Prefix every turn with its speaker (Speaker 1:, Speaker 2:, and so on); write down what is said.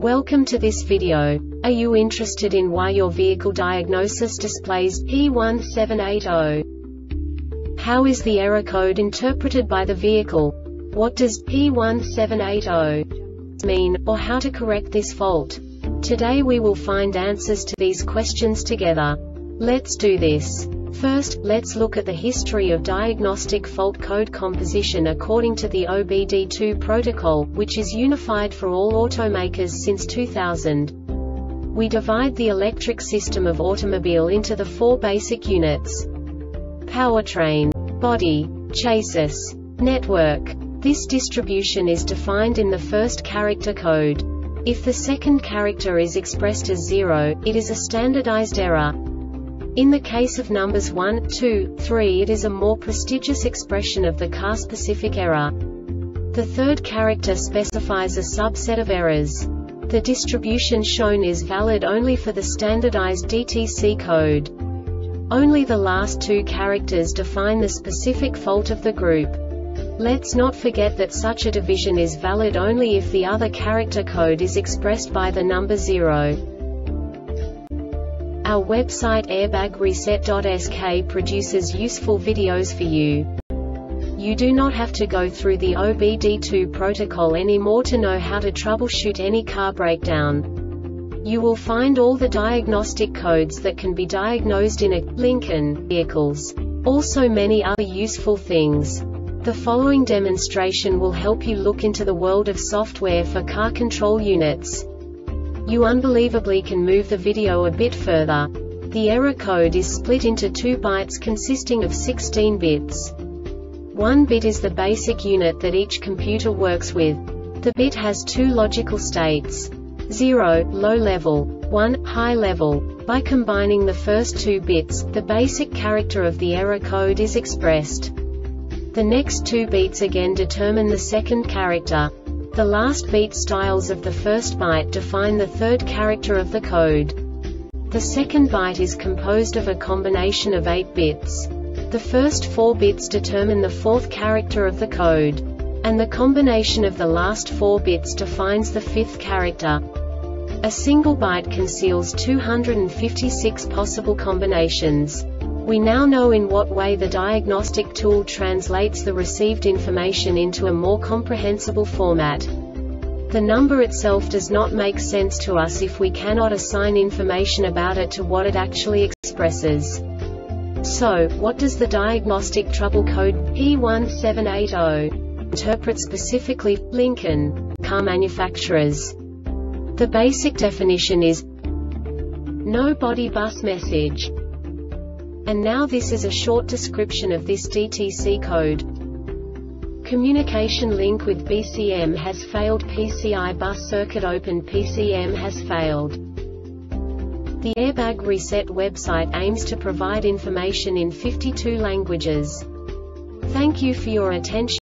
Speaker 1: Welcome to this video. Are you interested in why your vehicle diagnosis displays P1780? How is the error code interpreted by the vehicle? What does P1780 mean, or how to correct this fault? Today we will find answers to these questions together. Let's do this. First, let's look at the history of diagnostic fault code composition according to the OBD2 protocol, which is unified for all automakers since 2000. We divide the electric system of automobile into the four basic units: powertrain, body, chassis, network. This distribution is defined in the first character code. If the second character is expressed as 0, it is a standardized error. In the case of numbers 1, 2, 3, it is a more prestigious expression of the car-specific error. The third character specifies a subset of errors. The distribution shown is valid only for the standardized DTC code. Only the last two characters define the specific fault of the group. Let's not forget that such a division is valid only if the other character code is expressed by the number 0. Our website airbagreset.sk produces useful videos for you. You do not have to go through the OBD2 protocol anymore to know how to troubleshoot any car breakdown. You will find all the diagnostic codes that can be diagnosed in a Lincoln vehicles. Also many other useful things. The following demonstration will help you look into the world of software for car control units. You unbelievably can move the video a bit further. The error code is split into 2 bytes consisting of 16 bits. 1 bit is the basic unit that each computer works with. The bit has 2 logical states: 0, low level, 1, high level. By combining the first 2 bits, the basic character of the error code is expressed. The next 2 beats again determine the second character. The last beat styles of the first byte define the third character of the code. The second byte is composed of a combination of 8 bits. The first 4 bits determine the fourth character of the code. And the combination of the last 4 bits defines the fifth character. A single byte conceals 256 possible combinations. We now know in what way the diagnostic tool translates the received information into a more comprehensible format. The number itself does not make sense to us if we cannot assign information about it to what it actually expresses. So, what does the diagnostic trouble code P1780 interpret specifically for Lincoln car manufacturers? The basic definition is no body bus message. And now this is a short description of this DTC code. Communication link with BCM has failed. PCI bus circuit open. PCM has failed. The Airbag Reset website aims to provide information in 52 languages. Thank you for your attention.